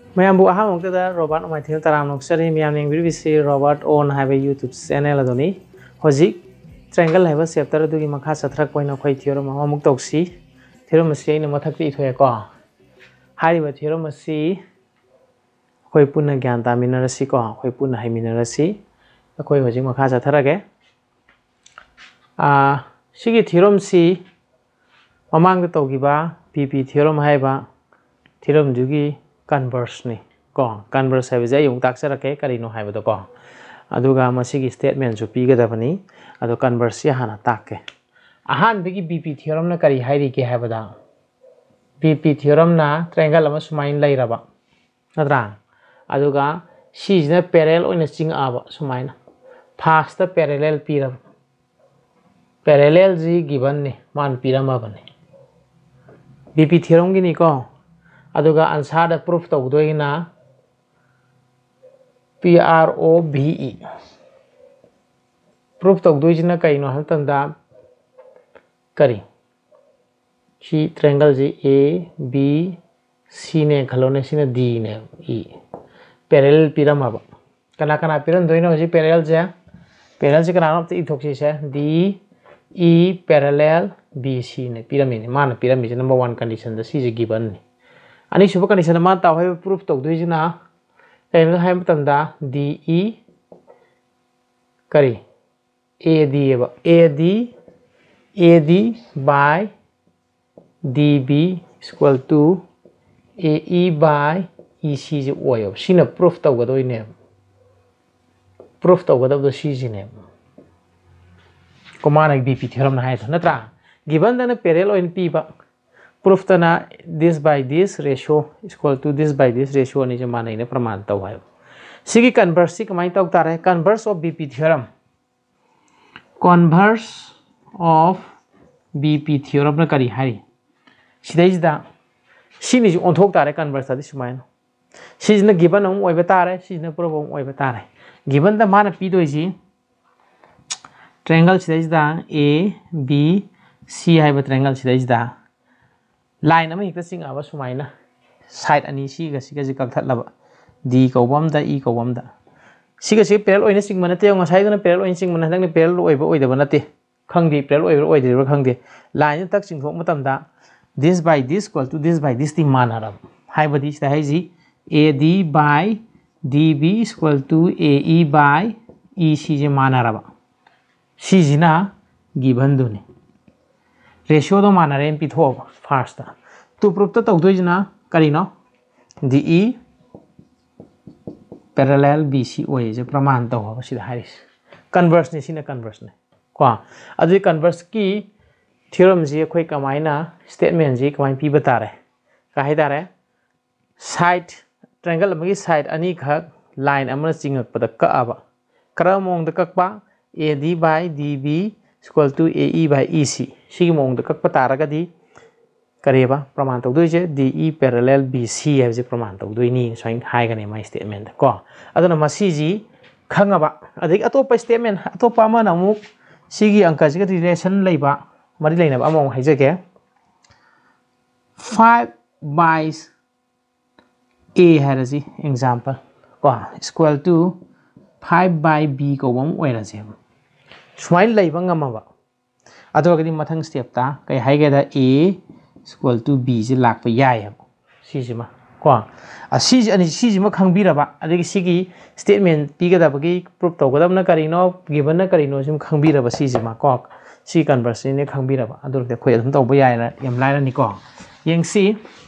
Ma'am अहमद Robert माइथेल तरामनोक्सरी मैम यंगबिसी रॉबर्ट ओन है यूट्यूब चैनल अदुनी हजिक ट्रायंगल है चैप्टर अदुगी मखा चथरक पॉइंट अखोई थियोरम अमुक तौसी थियोरम से अꯩꯅ मथक्ति इथोयको हारिबा थियोरम असी अखोई पुन्ना ज्ञान तामिनरसी को अखोई पुन्ना हाइमिनरसी अखोई हजिक मखा चथरगे सिगी थियोरम सी ममांग तौगिबा पीपी थियोरम हाइबा थियोरम जुगी कन्वर्स ने को कन्वर्स है बजाय yung taksarake karino haibado ko aduga masigi statement ju pigadabani ado converse ya hana takke ahan bigi bp theorem na kari hairi ke haibada bp theorem na triangle ama sumain lairaba nadra aduga c na parallel oina ching aba sumaina first parallel pirab parallel ji given ne man pirama bane bp theorem gi ni ko aduga answer da proof tawdoina PROVE proof tawdoina kaino hamtanda kari si triangle ji A B C ne khalone sina D ne E parallel pirama ba kana kana piran doina ji parallel ji kana no ti thoksi se D E parallel BC ne pyramid ne man pyramid number 1 condition da si ji given ne ani suba condition ma ta hoy proof tok doi jina kaino hai matam da DE kari AD by DB equal to AE by EC ji oyo sina proof tok gadoi ne proof tok gadab do si ji ne ko mana BP theorem na hai natra given da na parallel in P ba proof tana this by this ratio equal to this by this ratio ni jama ne praman taw hai sigi converse si kamai taw tare converse of BP theorem converse of BP theorem na kari hari sidai da sini ju onthok tare converse adi sumai si na given om oi batare si na proof om oi batare given da mana p doi ji triangle sidai da A B C hai ba triangle sidai da line ama hikta sing aba sumaina side ani si ga ji kakthat laba D kawam da E kawam da siga parallel oina sing manate nga sai na parallel oina sing manang ni parallel oiba oidaba nate khangdi parallel oiba oidaba khangdi line tak sing thok matam da this by this equal to this by this ti manara hai badi sta hai ji AD by DB equal to AE by EC je manara ba si jina given do ne ratio do manare mp thok first to proof to tawdoi jina karino DE parallel BC oye je praman taw ba sida haris converse ne sina converse ne ko adu converse ki theorem ji khoi kamaina statement ji kamai pi batare ka haidare side triangle amagi side ani khak line amana chingak pada ka aba kramong da kakpa AD by DB equal to AE by EC sigi mong da kakpa taragadi kareba praman tawdoi je DE parallel BC hai je praman tawdoi ni soin hai ga ne mai statement ko aduna masi ji khangaba adik atopa statement atopa ma na mu sigi angka ji relation leiba mari leina ba among hai je ke 5 by A hai ji example ko equal to 5 by B ko bom oira je smile leiba ngama ba adogadi mathang step ta kai hai ga da A equal to B ji lak pa yai si ji ma ko si ji ani si ji ma khangbira ba adigi sigi statement pi ga da bagi proof to ga na kari no given na kari no sim khangbira ba si ji ma ko si converse ne khangbira ba adur de khoi adum to ba yai na yam lai na ni ko yeng si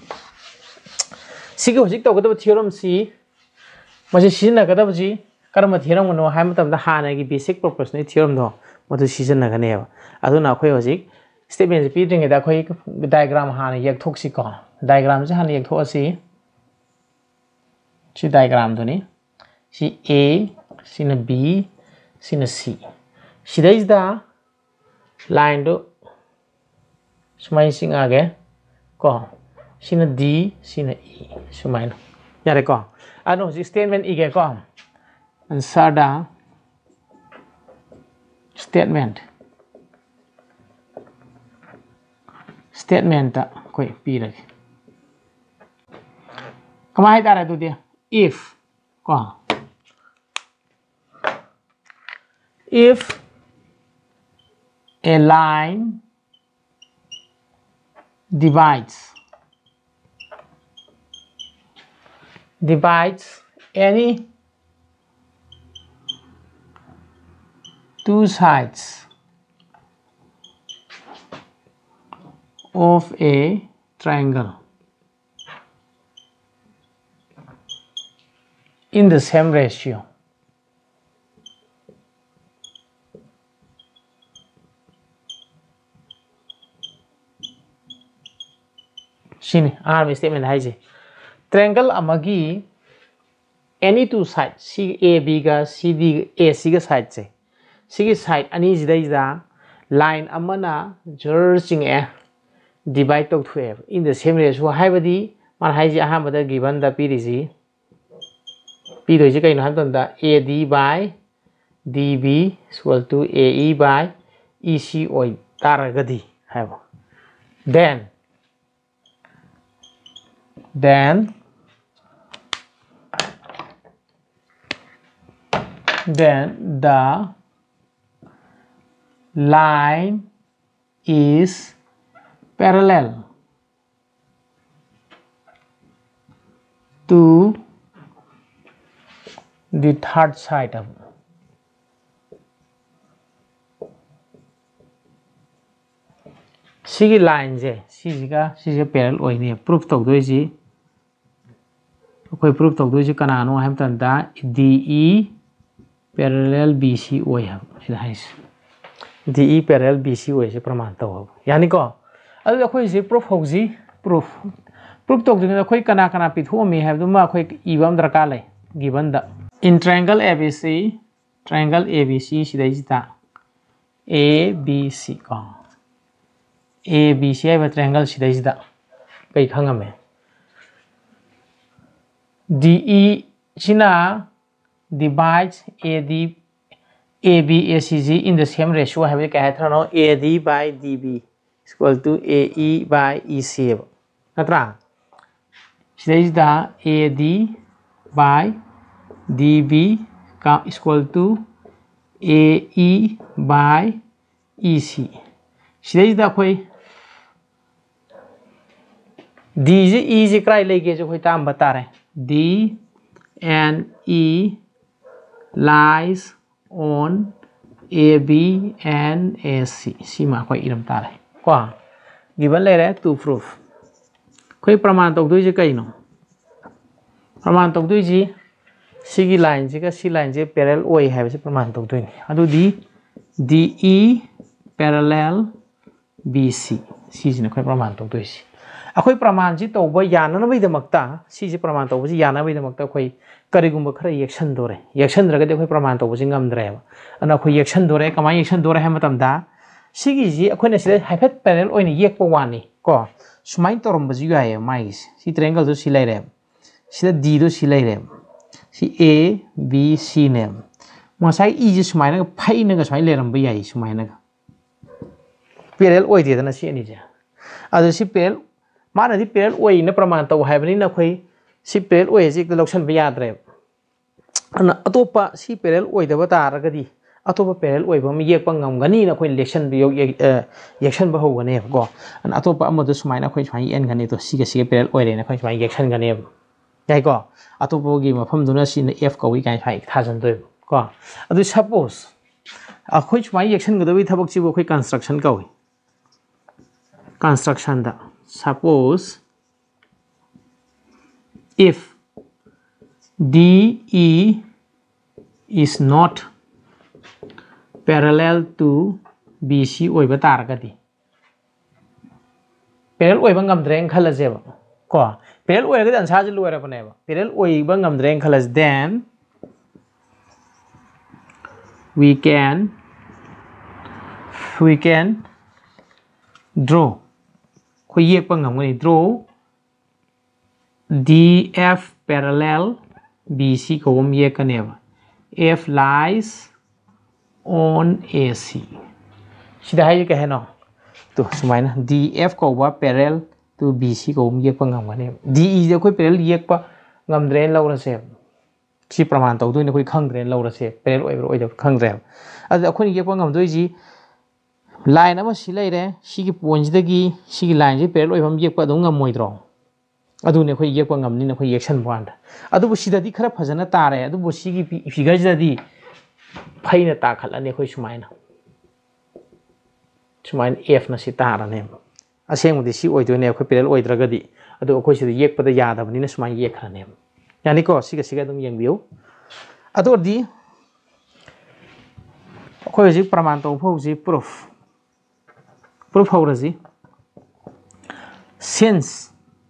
sigi hojik to ga da theorem si ma ji sin na ga da ji karma theorem no ha ma tam da ha na gi basic proportional theorem do madu season na ga ne ba aduna khoi hojik statement pi ding da khoi diagram hana yak thok si ko diagram je hana yak tho si si diagram do ni si A si na B si na C si dai da line do sumai sing age ko si na D si na E sumai no yare ko ano si statement ige ko answer da statement ta koi pi lagi Kamai tare tu dia if ko if a line divides any two sides of a triangle in the same ratio. Sini arm statement hai je triangle amagi any two sides C A B ga C D A C ga side se C ga side ani jidai da line amana jurching e divide to thwe in the same ratio hai badi man hai je ahambada given da piriji p doi je kai no han da AD by DB is equal to AE by EC oi taragadi hai ba then the line is parallel to the third side of sigi line je siga parallel oi ne proof to doi ji koi proof to doi ji kana no ham tan da DE parallel BC oi ha sida hais DE parallel BC oi se praman to ha yani ko adu koi ji proof ho ji proof to doi koi kana pi thu mi ha du ma koi ibam darka lai given the in triangle ABC sida ji ta ABC ko ABC hai triangle sida ji da kai khangame DE china divides AB ACG in the same ratio have kya hai no AD by DB is equal to AE by EC natra sida da AD by DB is equal to AE by EC sida da koi D is E is krai lege jo koi tam bata rahe D and E lies on AB and AC. Sima koi iram ta rahe ko given le rahe to proof koi praman tok doi je kai no praman tok doi ji sigi line ji ka si line je parallel oi hai se praman tok doi ni adu DE parallel BC si ji na koi praman tok doi ji akoi praman ji to ba yana na bai da makta si ji praman to ji yana bai da makta koi karigumba khara yakshan dore yakshan raga de koi praman to ji ngam dre ba ana koi yakshan dore kamai yakshan dore ha matam da sigi ji akoi na sida haifet parallel oi ni yek pa wani ko sumai torom ba ji ga ye mai si triangle do si lai re sida D do si lai re si A B C ne masai E ji sumai na phai na ga sumai le ram ba yai sumai na parallel oi de na si ani ja adu si parallel mana di parallel oi na praman to hai bani na khoi si parallel oi ji loction ba yadre ana atopa si parallel oi da ba tar ga di atopa parallel oi ba mi yek pa ngam gani na khoi election bi election ba ho gane ko ana atopa amadu sumai na khoi swai en gane to si ga parallel oi re na khoi swai election gane yai ko atopa gi mafam duna si na F ko wi kai swai thajan doi ko adu suppose a khoi swai election ga doi thabak chi bo khoi construction ka wi construction da suppose if DE is not parallel to BC oi ba tar ga di parallel oi ba ngam dreng khala je ba ko parallel oi ga dan sa ji luara ba ne ba parallel oi ba ngam dreng khala then we can draw khoi yek pa ngam ni draw DF parallel BC ko om yek ka ne ba F lies on AC sida hai ka he no to sumai na DF ko ba parallel to BC ko om yek pa ngam ne DE je khoi parallel yek pa ngamdre laurase si praman tawdoi na khoi khangdre laurase parallel oibro oidab khangdre adu akhoi yekpa ngamdoi ji line ama si leire sigi point dagi sigi line ji parallel oibam yekpa dong ngamoidro adu ne khoi yekpa ngamni na khoi yection band adu bu sidadi khara phajana tare adu bu sigi figure jadi phaina ta khalane khoi sumaina sumain f na si tara ne asengudi si oidone khoi parallel oidragadi adu akhoi si yekpa da yadabani na sumain yekhane yani ko siga siga dum yengbiu adu di akhoi ji praman to phau ji proof hawraji since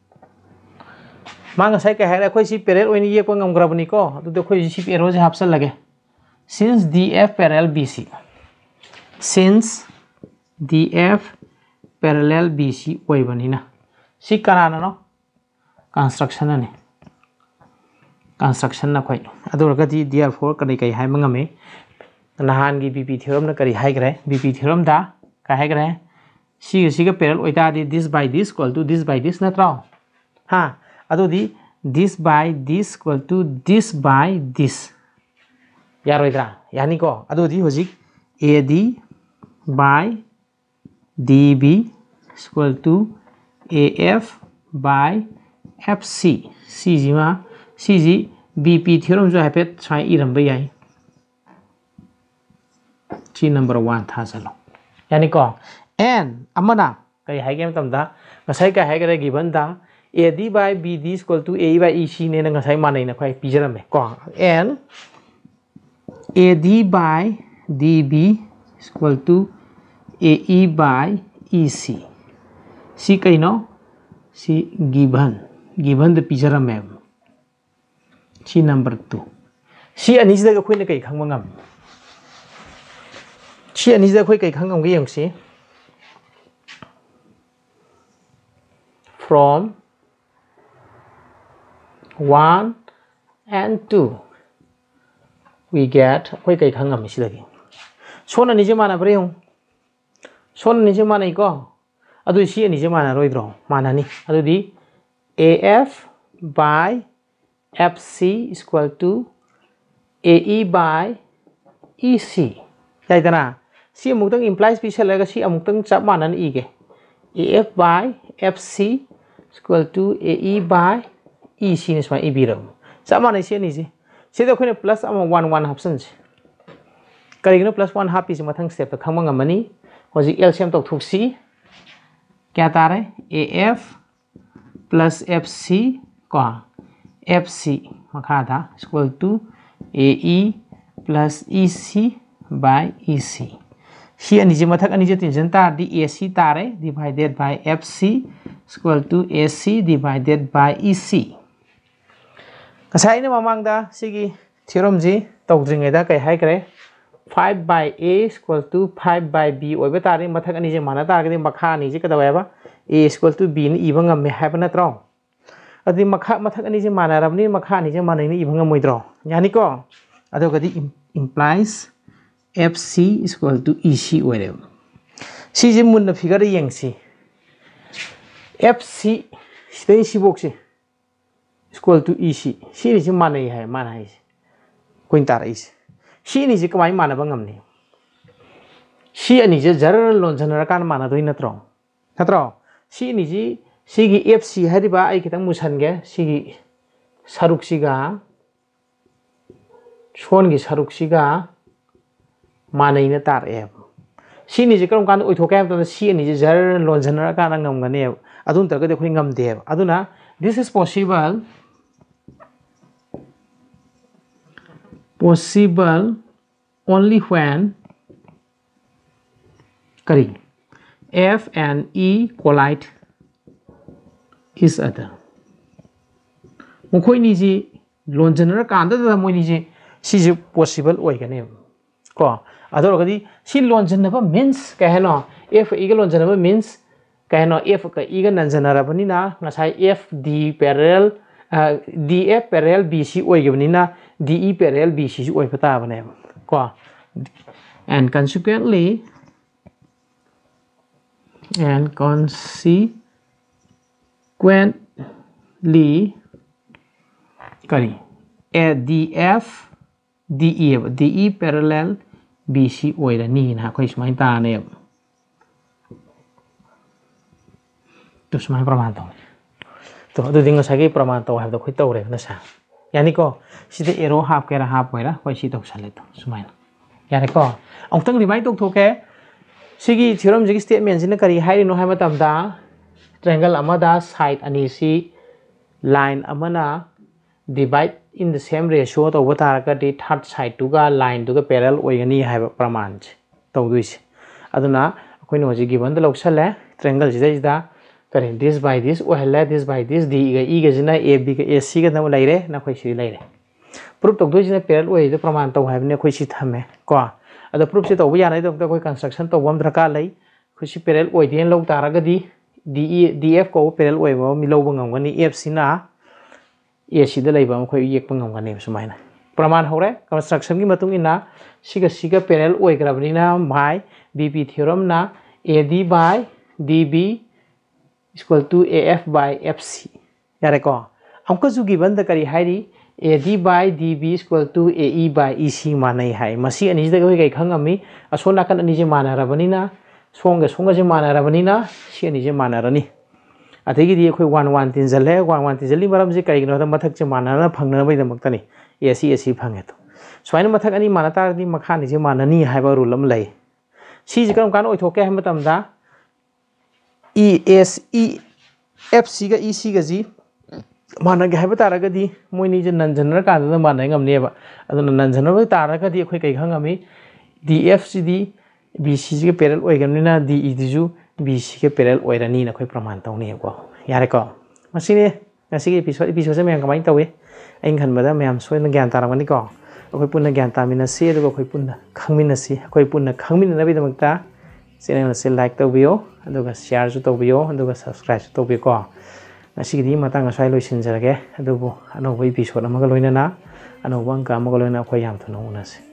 mang sai ka hai akhoi si parallel oini yekpa ngamgrabani ko adu akhoi si arrow ji hapsal lage since df parallel bc since df parallel bc oibani na si kanana no construction ani construction na khoi aduragadi therefore kani kai hai mangame nahan gi bp theorem na kari hai gre bp theorem da ka hai gre siga parallel oita di this by this equal to this by this na traw ha adu di this by this equal to this by this yaroidra yani ko adu di hojik ad by db equal to af by fc cg bp theorem jo hapet sai iram bai yai chi number 1 tha chalo yani ko n amana kai hai game tamda ngasai ka hai gare given da ad by bd equal to a by ec ne na ngasai manai na khoi pijarame ko n ad by db equal to ae by ec si kai no si given the pijarame chi number 2 si ani jida ga khoi na kai khangma ngam si ani jida khoi kai khangam ge yangsi from 1 and 2 we get khoi kai khangam si lagi sona ni je mana breyong sona ni je mana iko adu si ani je mana roidro mana ni adu di af by fc is equal to ae by ec yaidana si amuk implies pi selaga si amuk chap manan ige af by fc is equal to ae by ec ni sma ibiram chap manai si ani ji si da khoine plus ama 1 1 option ji karigno plus 1 half is mathang step ta khangma ngamani hoji LCM tok thuksi kya tare af plus fc ko fc makha da equal to ae plus ec by ec si ani je mathak ani je tension tar di ac tare divided by fc equal to ac divided by ec kasai ne mamang da sigi theorem ji tawdring da kai hai kare 5 by a equal to 5 by b oiba tare mathak ani je mana tar gadi makha ani je kadawa ba a equal to b ni ibanga me have na tro adi makha mathak ani je mana rabni makha ani je mana ni ibanga moidro yani ko ado gadi implies fc is equal to ec oire si je mun na figure yengsi fc stay si box is equal to ec si ni je mana hai koin tar is si ni je kamai mana bangam ni si ani je jar lon janara kan mana doi natro si ni ji sigi fc hariba ai kitang musange sigi saruk siga son gi saruk siga manai na tar f si ni je karom kan oithoka am to si ni je jar lon janara kan ngam gane adun tar ga de khoi ngam de aduna this is possible only when kari f and e collide each other mukoi ni ji lonjanara kanda da moi ni ji si je possible oi gane ko ador gadi si lonjanaba means ka heno f e ga lonjanaba means ka heno f ka e ga nanjanara bani na ngasai f d parallel df parallel bc oi ga bani na de parallel bc oi pata bane ko and consequently करी A D F D E parallel B C ओइरनी ना अखोई सुमाइन ताने तो सुमाइन प्रमाण तो तो अदुदि ngसाई प्रमाण तो हाबदो खै तौरे नसा यानी को सिदे एरो हाफ केरा हाफ ओइरा खै सि तौसले तो सुमाइन यानी को अमतंग रिमाइंड तौथोके सिगी थ्योरम जिगी स्टेटमेंट जिना करी हाइरिनो हाय मतमदा ट्रायंगल अमदा साइड अनि सी लाइन अमना divide in the same ratio तौब तारगदि थर्ड साइड तुगा लाइन तुगा पैरेलल ओइगनी हाय प्रमाण तौदुइसे अदुना अखोइनो हजि गिवन द लौसले ट्रायंगल जिदा करें दिस बाय दिस ओहले दिस बाय दिस डी ग ई ग जिना ए बी ग ए सी ग नम लाइरे ना खोइ सि लाइरे प्रूफ तौदुइ जिना पैरेलल ओइ द प्रमाण तौ हायबने खोइ सि थमे को अद प्रूफ से तौब यानाय दम कोइ कंस्ट्रक्शन तौबम दरकार लै खोइ सि पैरेलल ओइ देन लौ तारगदि डी एफ को पैरेलल ओइ बो मि लौब ngमगनी F Cina A see the लैबम खोइ येक ngमगनी सुमाइना प्रमाण हौरे कंस्ट्रक्शन की मतुंग इना सिगा पैरेलल ओइ ग्राबनिना बाय बीपी थ्योरम ना A D by D B equal to AF by FC यारे को हमको जो गिवन द करी हाइरी AD by DB equal to AE by EC मानै हाइ मसी अनि जदा गय खंगमी असो नाकन अनि जे मानरबनिना सोंग जे मानरबनिना सि अनि जे मानरनी अथेगी दि खोइ 1 1 3 जले 1 1 3 जली मरम जे करिगनो द मथक जे मानना फंगना बै दमक्तनी AC फंगे तो स्वाइन मथक अनि मानता दि मखानि जे माननी हाइबा रूल अम लै सि जे करम कान ओइथोके हम तमदा EFC का EC का जी माना गया है बता रहा कदी मोइनी जो नंजनर का अंदर माना है हमने अब अदो नंजनर बता रहा कदी कोई कहीं खंग हमें DFC दी BC के पैरेलल ओइगमनी ना DE दिजु BC के पैरेलल ओइरनी ना कोई प्रमाण तो नहीं है को यार को मसीने मसी के एपिसोड से मैं कमाई तो वे इन खन बदा मैं हम सोई न ज्ञान तारा बनी को कोई पुण्य ज्ञान तामिना से तो कोई पुण्य खंगमिना से कोई पुण्य खंगमिना नबी दमकता चैनल से लाइक तौबियो अदुगा शेयर जो तौबियो अदुगा सब्सक्राइब तौबियो को नसिगिदि मतंग असai लोइसिनजरगे अदुबो अनौबो एपिसोड अमगा लोइनना अनौबो अंका अमगा लोइना अखोय याम थुना उनासे।